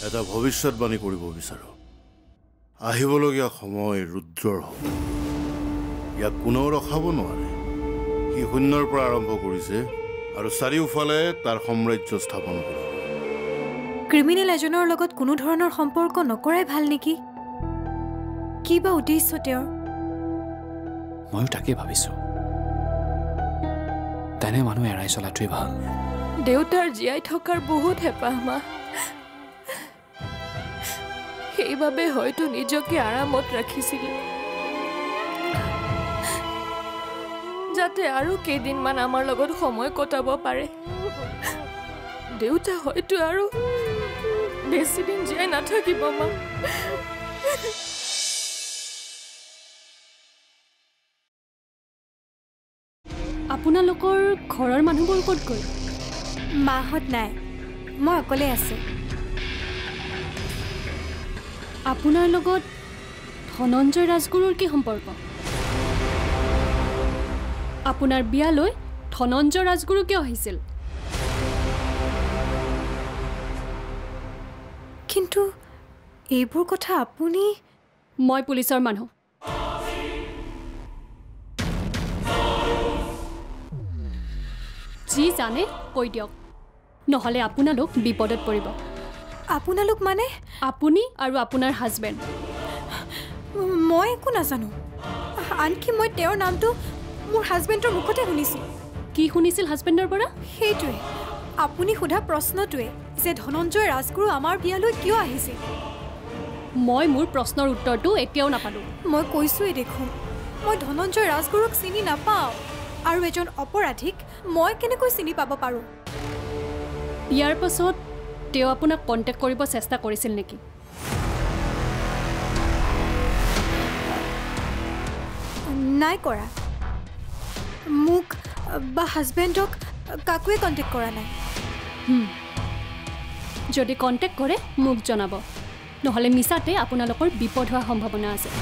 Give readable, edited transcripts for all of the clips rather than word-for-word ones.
এটা ভৱিষ্যতবাণী কৰিব বিচাৰোঁ। আহিবলগীয়া সময় ৰুদ্ৰৰ হ'ব। ইয়াক কোনেও ৰখাব নোৱাৰে। সি শূন্যৰ পৰা আৰম্ভ কৰিছে আৰু চাৰিওফালে তাৰ সাম্ৰাজ্য স্থাপন কৰিব। ক্ৰিমিনেল এজনৰ লগত কোনো ধৰণৰ সম্পৰ্ক নকৰাই ভাল নেকি? কি বা উদ্দেশ্য তেওঁৰ? ময়ো তাকেই ভাবিছোঁ। তেনে মানুহ এৰাই চলাটোৱেই ভাল। দেউতাৰ জীয়াই থকাৰ বহুত হেঁপাহ মা। সেইবাবে হয়তো নিজকে আৰামত ৰাখিছিলে, যাতে আৰু কেইদিনমান আমাৰ লগত সময় কটাব পাৰে। দেউতা হয়তো আৰু বেছিদিন জীয়াই নাথাকিব মা। আপোনালোকৰ ঘৰৰ মানুহবোৰ ক'ত গ'ল? মাহঁত নাই, মই অকলে আছোঁ। আপোনাৰ লগত ধনঞ্জয় ৰাজগুৰুৰ কি সম্পৰ্ক? আপোনাৰ বিয়ালৈ ধনঞ্জয় ৰাজগুৰু কিয় আহিছিল? কিন্তু এইবোৰ কথা আপুনি... মই পুলিচৰ মানুহ। যি জানে কৈ দিয়ক, নহ'লে আপোনালোক বিপদত পৰিব। আপোনালোক মানে? আপুনি আৰু আপোনাৰ হাজবেণ্ড। মই একো নাজানো। আনকি মই তেওঁৰ নামটো মোৰ হাজবেণ্ডৰ মুখতে শুনিছোঁ। কি শুনিছিল হাজবেণ্ডৰ পৰা? সেইটোৱে, আপুনি সোধা প্ৰশ্নটোৱে যে ধনঞ্জয় ৰাজগুৰু আমাৰ বিয়ালৈ কিয় আহিছিল। মই মোৰ প্ৰশ্নৰ উত্তৰটো এতিয়াও নাপালোঁ। মই কৈছোঁৱেই দেখোন, মই ধনঞ্জয় ৰাজগুৰুক চিনি নাপাওঁ। আৰু এজন অপৰাধীক মই কেনেকৈ চিনি পাব পাৰোঁ? ইয়াৰ পাছত তেওঁ আপোনাক কণ্টেক্ট কৰিব চেষ্টা কৰিছিল নেকি? নাই কৰা। মোক বা হাজবেণ্ডক কাকোৱে কণ্টেক্ট কৰা নাই। যদি কণ্টেক্ট কৰে মোক জনাব, নহ'লে মিছাতে আপোনালোকৰ বিপদ হোৱাৰ সম্ভাৱনা আছে।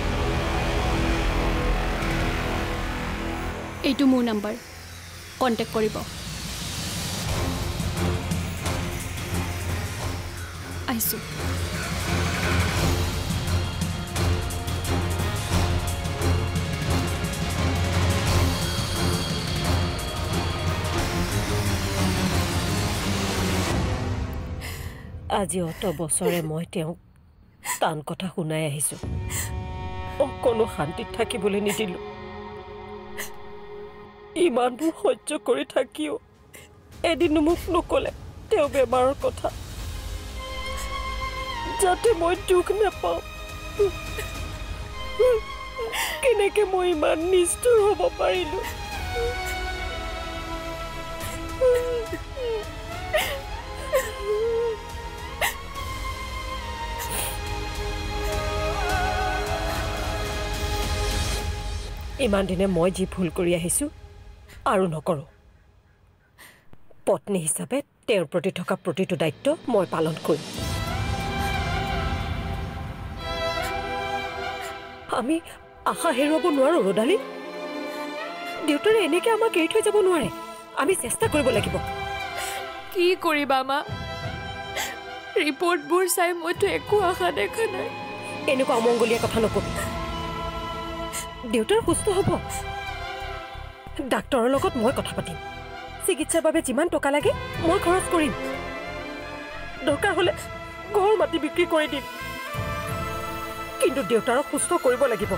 এইটো মোৰ নাম্বাৰ, কণ্টেক্ট কৰিব। আহিছোঁ। আজি অত বছৰে মই তেওঁক টান কথা শুনাই আহিছোঁ। অকণো শান্তিত থাকিবলৈ নিদিলোঁ। ইমানবোৰ সহ্য কৰি থাকিও এদিনো মোক নকলে তেওঁ বেমাৰৰ কথা, যাতে মই দুখ নাপাওঁ। কেনেকে মই ইমান নিষ্ঠুৰ হ'ব পাৰিলোঁ? ইমান দিনে মই যি ভুল কৰি আহিছোঁ আৰু নকৰোঁ। পত্নী হিচাপে তেওঁৰ প্ৰতি থকা প্ৰতিটো দায়িত্ব মই পালন কৰিম। আমি আশা হেৰুৱাব নোৱাৰোঁ ৰদালি। দেউতাৰে এনেকৈ আমাক এৰি থৈ যাব নোৱাৰে। আমি চেষ্টা কৰিব লাগিব। কি কৰিবা মা? ৰিপৰ্টবোৰ চাই মইতো একো আশা দেখা নাই। এনেকুৱা অমংগলীয়া কথা নকবি। দেউতাৰ সুস্থ হ'ব। ডাক্তৰৰ লগত মই কথা পাতিম। চিকিৎসাৰ বাবে যিমান টকা লাগে মই খৰচ কৰিম। দৰকাৰ হ'লে ঘৰ মাটি বিক্ৰী কৰি দিম। কিন্তু দেউতাৰক সুস্থ কৰিব লাগিব।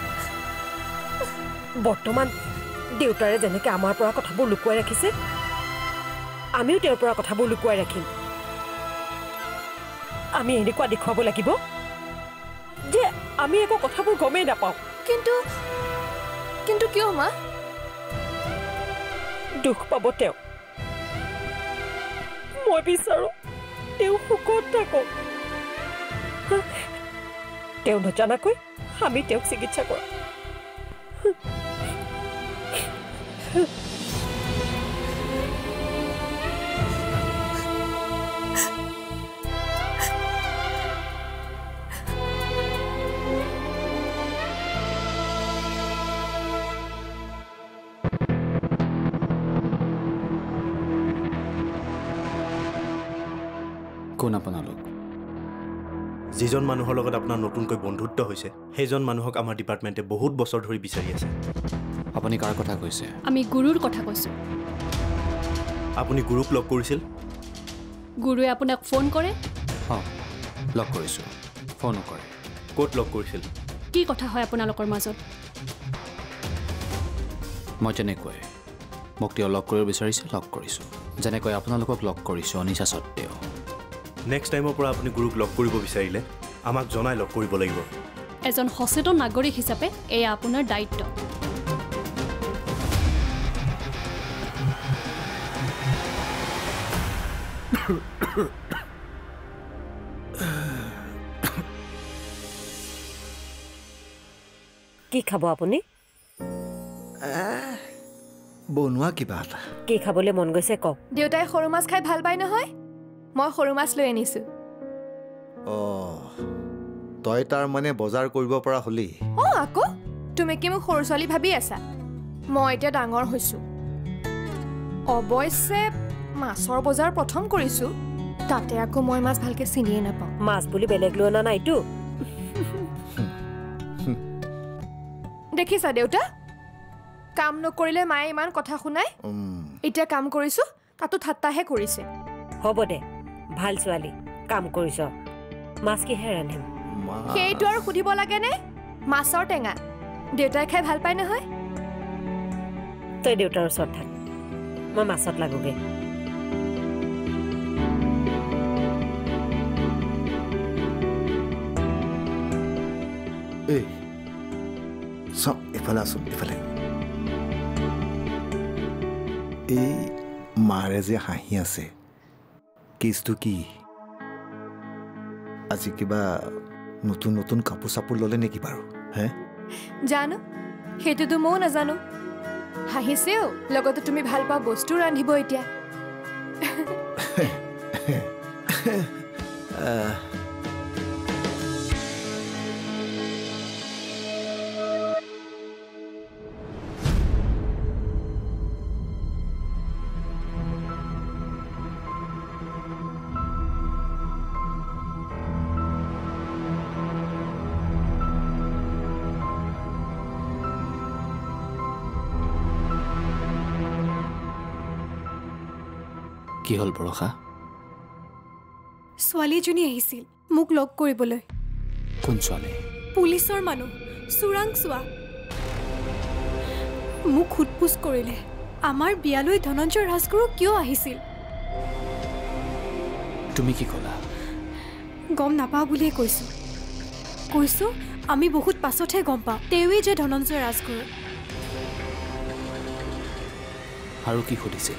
বৰ্তমান দেউতাৰে যেনেকৈ আমাৰ পৰা কথাবোৰ লুকুৱাই ৰাখিছে, আমিও তেওঁৰ পৰা কথাবোৰ লুকুৱাই ৰাখিম। আমি এনেকুৱা দেখুৱাব লাগিব যে আমি একো কথাবোৰ গমেই নাপাওঁ। কিন্তু কিয় মা? দুখ পাব তেওঁ। মই বিচাৰোঁ তেওঁ সুখত থাকক। তেওঁ নজনাকৈ আমি তেওঁক চিকিৎসা কৰোঁ। কোন আপোনালোক? যিজন মানুহৰ লগত আপোনাৰ নতুনকৈ বন্ধুত্ব হৈছে সেইজন মানুহক আমাৰ ডিপাৰ্টমেণ্টে বহুত বছৰ ধৰি বিচাৰি আছে আপুনি কাৰ কথা কৈছে আমি গুৰুৰ কথা কৈছোঁ আপুনি গুৰুক লগ কৰিছিল গুৰুৱে আপোনাক ফোন কৰে অঁ লগ কৰিছোঁ ফোনো কৰে ক'ত লগ কৰিছিল কি কথা হয় আপোনালোকৰ মাজত মই তেনেকৈ মোক তেওঁ লগ কৰিব বিচাৰিছে লগ কৰিছোঁ যেনেকৈ আপোনালোকক লগ কৰিছোঁ অনিশা স্বত্তেও নেক্সট টাইমৰ পৰা আপুনি গুৰুক লগ কৰিব বিচাৰিলে আমাক জনাই লগ কৰিব লাগিব এজন সচেতন নাগৰিক হিচাপে এয়া আপোনাৰ দায়িত্ব কি খাব আপুনি বনোৱা কিবা এটা কি খাবলৈ মন গৈছে কওক দেউতাই সৰু মাছ খাই ভাল পায় নহয় মই সৰু মাছ লৈ আনিছোঁ তই তাৰ মানে বজাৰ কৰিব পৰা হলি অঁ আকৌ তুমি কি মোক সৰু ছোৱালী ভাবি আছা মই এতিয়া ডাঙৰ হৈছোঁ অৱশ্যে মাছৰ বজাৰ প্ৰথম কৰিছোঁ তাতে আকৌ মই মাছ ভালকৈ চিনিয়ে নাপাওঁ মাছ বুলি বেলেগ লৈ অনা নাইতো দেখিছা দেউতা কাম নকৰিলে মায়ে ইমান কথা শুনাই এতিয়া কাম কৰিছোঁ তাতো ঠাট্টাহে কৰিছে হ'ব দে ভাল ছোৱালী কাম কৰিছ মাছ কিহে ৰান্ধিম সেইটো আৰু সুধিব লাগেনে মাছৰ টেঙা দেউতাই খাই ভাল পায় নহয় তই দেউতাৰ ওচৰত থাক মই মাছত লাগোগে এই চাম এফালে আছোন এফালে এই মাৰে যে হাঁহি আছে কেছটো কি আজি কিবা নতুন নতুন কাপোৰ চাপোৰ ল'লে নেকি বাৰু হে জানো সেইটোতো ময়ো নাজানো হাঁহিছেও লগতে তুমি ভাল পোৱা বস্তু ৰান্ধিব এতিয়া কি হ'ল বৰষা ছোৱালী এজনী আহিছিল মোক লগ কৰিবলৈ কোন ছোৱালী পুলিচৰ মানুহ চোৰাংচোৱা মোক সোধপোছ কৰিলে আমাৰ বিয়ালৈ ধনঞ্জয় ৰাজগুৰু কিয় আহিছিল তুমি কি ক'লা গম নাপাওঁ বুলিয়ে কৈছোঁ আমি বহুত পাছতহে গম পাওঁ তেওঁৱেই যে ধনঞ্জয় ৰাজগুৰু আৰু কি সুধিছিল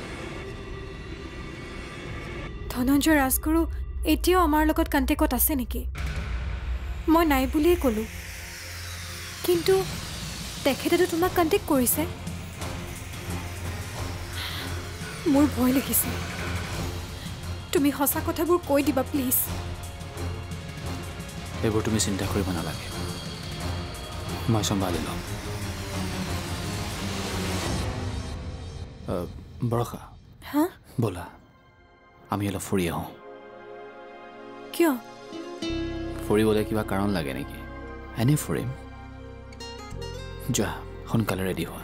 ধনঞ্জয় ৰাজগুৰু এতিয়াও আমাৰ লগত কণ্টেক্টত আছে নেকি মই নাই বুলিয়ে ক'লোঁ কিন্তু তেখেতেতো তোমাক কণ্টেক্ট কৰিছে মোৰ ভয় লাগিছে তুমি সঁচা কথাবোৰ কৈ দিবা প্লিজ এইবোৰ তুমি চিন্তা কৰিব নালাগে মই চম্ভালি ল'ম বৰষা হা ব'লা আমি অলপ ফুৰি আহোঁ কিয় ফুৰিবলৈ কিবা কাৰণ লাগে নেকি এনেই ফুৰিম যোৱা সোনকালে ৰেডি হোৱা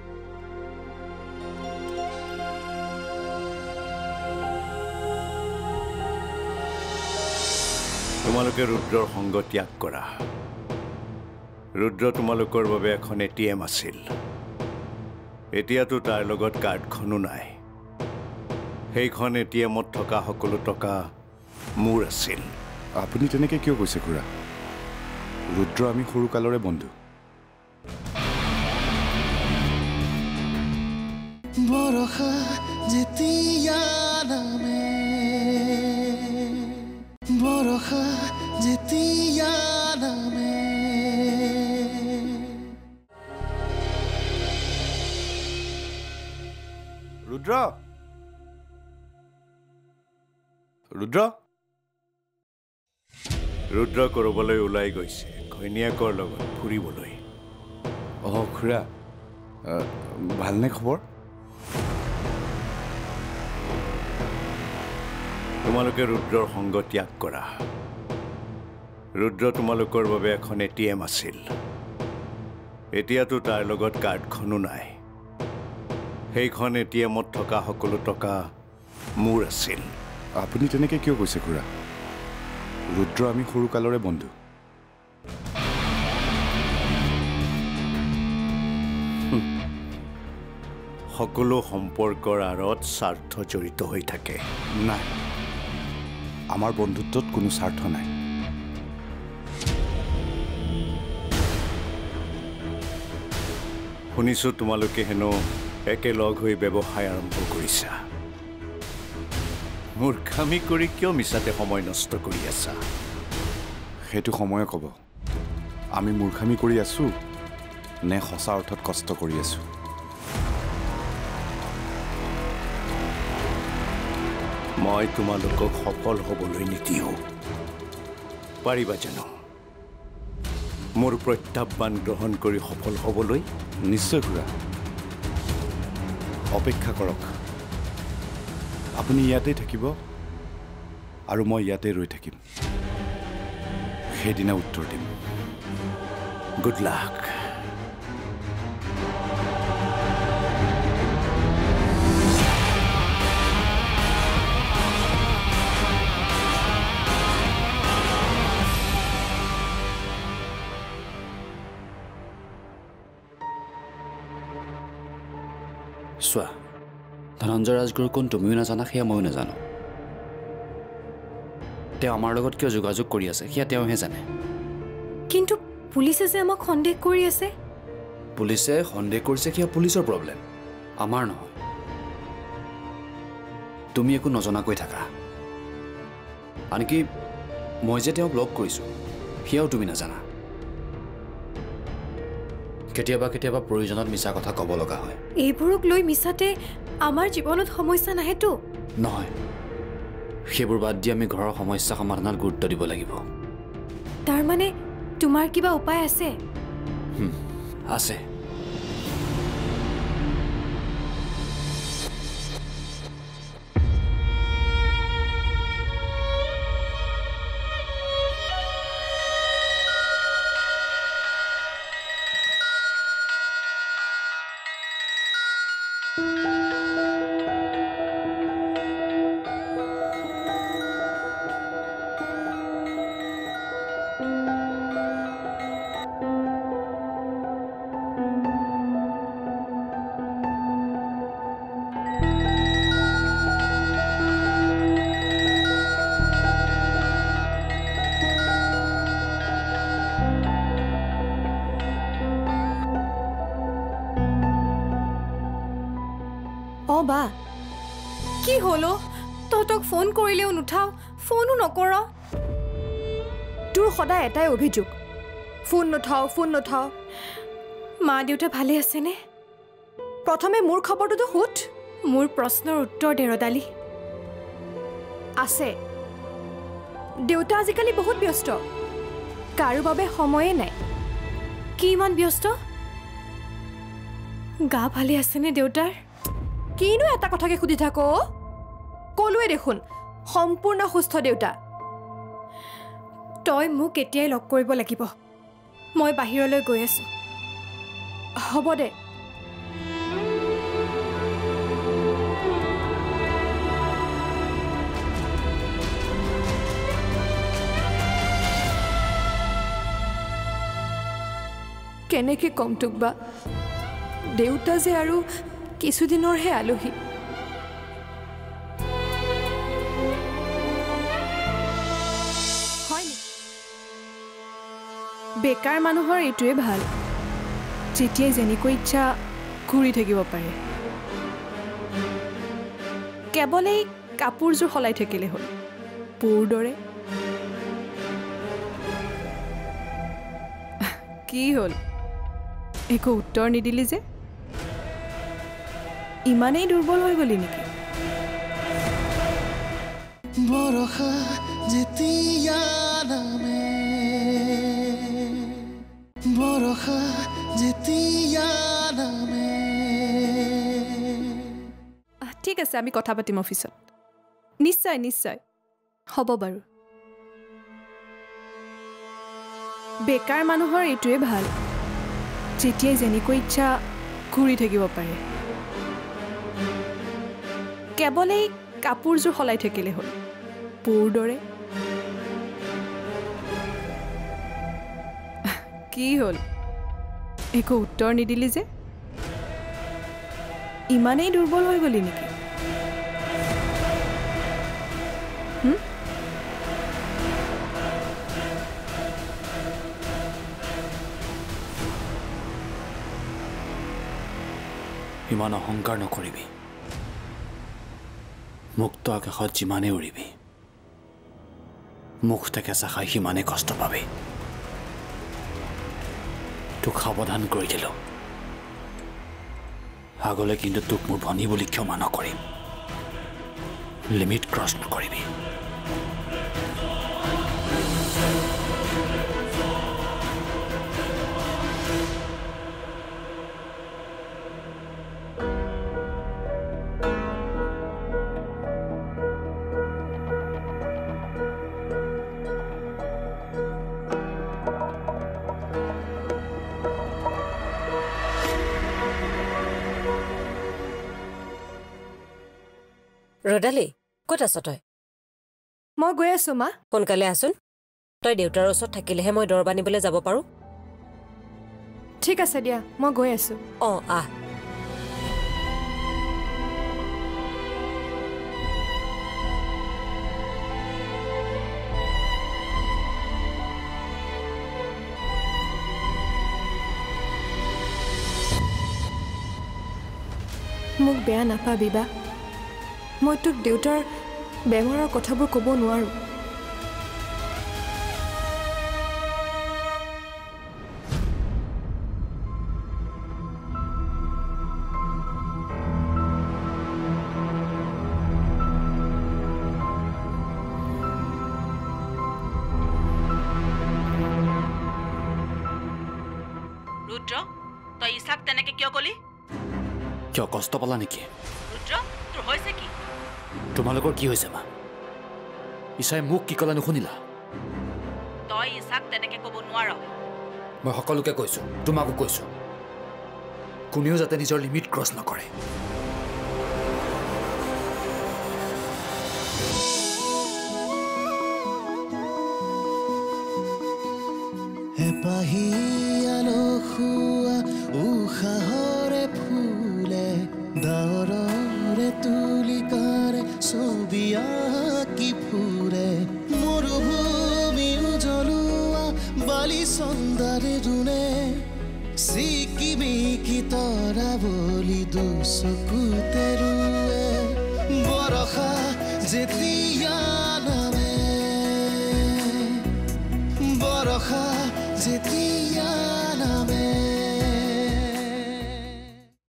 তোমালোকে ৰুদ্ৰৰ সংগ ত্যাগ কৰা ৰুদ্ৰ তোমালোকৰ বাবে এখন ATM আছিল এতিয়াতো তাৰ লগত কাৰ্ডখনো নাই সেইখন ATMত থকা সকলো টকা মোৰ আছিল আপুনি তেনেকৈ কিয় কৈছে খুৰা ৰুদ্ৰ আমি সৰুকালৰে বন্ধু বৰষা যেতিয়া নামে বৰষা যেতিয়া নামে ৰুদ্ৰ ৰুদ্ৰ ৰুদ্ৰ ক'ৰবালৈ ওলাই গৈছে ঘৈণীয়েকৰ লগত ফুৰিবলৈ খুৰা ভালনে খবৰ তোমালোকে ৰুদ্ৰৰ সংগ ত্যাগ কৰা ৰুদ্ৰ তোমালোকৰ বাবে এখন ATM আছিল এতিয়াতো তাৰ লগত কাৰ্ডখনো নাই সেইখন ATMত থকা সকলো টকা মোৰ আছিল আপুনি তেনেকৈ কিয় কৈছে খুৰা ৰুদ্ৰ আমি সৰুকালৰে বন্ধু সকলো সম্পৰ্কৰ আঁৰত স্বাৰ্থ জড়িত হৈ থাকে নাই আমাৰ বন্ধুত্বত কোনো স্বাৰ্থ নাই শুনিছোঁ তোমালোকে হেনো একেলগ হৈ ব্যৱসায় আৰম্ভ কৰিছা মূৰ্খামি কৰি কিয় মিছাতে সময় নষ্ট কৰি আছা সেইটো সময়ে ক'ব আমি মূৰ্খামি কৰি আছোঁ নে সঁচা অৰ্থত কষ্ট কৰি আছোঁ মই তোমালোকক সফল হ'বলৈ নিদিওঁ পাৰিবা জানো মোৰ প্ৰত্যাহ্বান গ্ৰহণ কৰি সফল হ'বলৈ নিশ্চয় খুৰা অপেক্ষা কৰক আপুনি ইয়াতেই থাকিব আৰু মই ইয়াতে ৰৈ থাকিম সেইদিনা উত্তৰ দিম গুড লাক চোৱা ধনঞ্জয় ৰাজগুৰু কোন তুমিও নাজানা সেয়া ময়ো নাজানো তেওঁ আমাৰ লগত কিয় যোগাযোগ কৰি আছে সেয়া তেওঁহে জানে কিন্তু পুলিচে যে আমাক সন্দেহ কৰি আছে পুলিচে সন্দেহ কৰিছে সেয়া পুলিচৰ প্ৰব্লেম আমাৰ নহয় তুমি একো নজনাকৈ থাকা আনকি মই যে তেওঁক লগ কৰিছোঁ সেয়াও তুমি নাজানা কেতিয়াবা কেতিয়াবা প্ৰয়োজনত মিছা কথা ক'ব লগা হয় এইবোৰক লৈ মিছাতে আমাৰ জীৱনত সমস্যা নাহেতো নহয় সেইবোৰ বাদ দি আমি ঘৰৰ সমস্যা সমাধানত গুৰুত্ব দিব লাগিব তাৰ মানে তোমাৰ কিবা উপায় আছে আছে বা কি হলো তহঁতক ফোন কৰিলেও নুঠাও ফোনো নকৰ তোৰ সদায় এটাই অভিযোগ ফোন নুঠাও মা দেউতা ভালে আছেনে প্ৰথমে মোৰ খবৰটোতো সুধ মোৰ প্ৰশ্নৰ উত্তৰ দে ৰদালি আছে দেউতা আজিকালি বহুত ব্যস্ত কাৰো বাবে সময়ে নাই কি ইমান ব্যস্ত গা ভালে আছেনে দেউতাৰ কিনো এটা কথাকে সুধি থাক কলোৱে দেখোন সম্পূৰ্ণ সুস্থ দেউতা তই মোক এতিয়াই লগ কৰিব লাগিব মই বাহিৰলৈ গৈ আছো হ'ব দে কেনেকৈ কম তোক বা দেউতা যে আৰু কিছুদিনৰহে আলহী বেকাৰ মানুহৰ এইটোৱে ভাল যেতিয়াই যেনেকৈ ইচ্ছা ঘূৰি থাকিব পাৰে কেৱল এই কাপোৰযোৰ সলাই থাকিলে হ'ল পৌৰ দৰে কি হ'ল একো উত্তৰ নিদিলি যে ইমানেই দুৰ্বল হৈ গলি নেকি বৰষা যেতিয়া নামে বৰষা যেতিয়া নামে ঠিক আছে আমি কথা পাতিম অফিচত নিশ্চয় নিশ্চয় হ'ব বাৰু বেকাৰ মানুহৰ এইটোৱে ভাল যেতিয়াই যেনেকৈ ইচ্ছা ঘূৰি থাকিব পাৰে কেৱল এই কাপোৰযোৰ সলাই থাকিলে হ'ল পুৰ দৰে কি হ'ল একো উত্তৰ নিদিলি যে ইমানেই দুৰ্বল হৈ গলি নেকি ইমান অহংকাৰ নকৰিবি মুক্ত আকাশত যিমানে উৰিবি মুখ থেকেচা খাই সিমানে কষ্ট পাবি তোক সাৱধান কৰি দিলোঁ আগলৈ কিন্তু তোক মোৰ ভনী বুলি ক্ষমা নকৰিম লিমিট ক্ৰছ নকৰিবি ৰদালি ক'ত আছ তই মই গৈ আছো মা সোনকালে আছোন তই দেউতাৰ ওচৰত থাকিলেহে মই দৰব আনিবলৈ যাব পাৰোঁ ঠিক আছে দিয়া মই গৈ আছো আহ মোক বেয়া নাপাবি বা মই তোক দেউতাৰ বেমাৰৰ কথাবোৰ ক'ব নোৱাৰোঁ ৰুদ্ৰ তই ইছাক তেনেকে কিয় কলি কিয় কষ্ট পালা নেকি ৰুদ্ৰ তোৰ হৈছে কি তোমালোকৰ কি হৈছে মা ইছাই মোক কি ক'লা নুশুনিলা তই ইছাক তেনেকে ক'ব নোৱাৰ মই সকলোকে কৈছোঁ তোমাকো কৈছোঁ কোনেও যাতে নিজৰ লিমিট ক্ৰছ নকৰে হেপাহিয়ালো খুৱা উশাহৰে ফুলে ডাৱৰৰে তুলিকাৰে ছবি আঁকি ফুৰে মৰুভূমি জ্বলোৱা বালি চন্দাৰে ৰুণে চিকিমিকি তৰা বলি দুচকুতে ৰুৱে বৰষা যেতিয়া